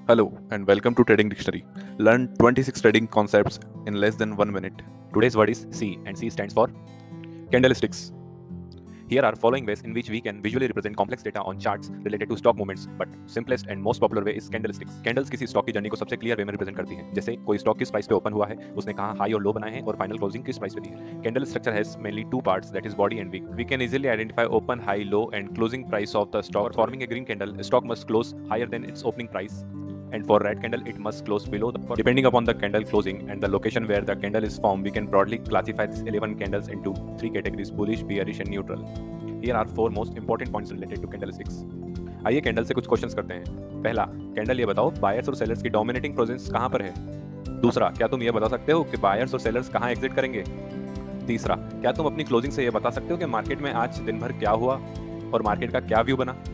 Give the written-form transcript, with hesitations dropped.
Hello and welcome to Trading Dictionary. Learn 26 trading concepts in less than 1 minute. Today's word is C, and C stands for Candlesticks. here are following ways in which we can visually represent complex data on charts related to stock movements, but simplest and most popular way is candlesticks. Candles किसी stock की journey को सबसे clear way में represent करती हैं। जैसे कोई stock किस प्राइस पे ओपन हुआ है, उसने कहां हाई और लो बनाए हैं और फाइनल क्लोजिंग किस प्राइस पे दी है। Candle structure has mainly two parts, that is body and wick. We can easily identify open, high, low and closing price of the stock. For forming a green candle, a stock must close higher than its opening price. And for red candle, it must close below the. Depending upon the candle closing and the location where the candle is formed, we can broadly classify these 11 candles into three categories: bullish, bearish, and neutral. Here are four most important points related to candlesticks. आइए candle से कुछ questions करते हैं। पहला, candle ये बताओ buyers और sellers की डोमिनेटिंग प्रेजेंस कहां पर है। दूसरा, क्या तुम ये बता सकते हो कि बायर्स और सेलर्स कहां एग्जिट करेंगे। तीसरा, क्या तुम अपनी क्लोजिंग से ये बता सकते हो कि मार्केट में आज दिन भर क्या हुआ और मार्केट का क्या व्यू बना।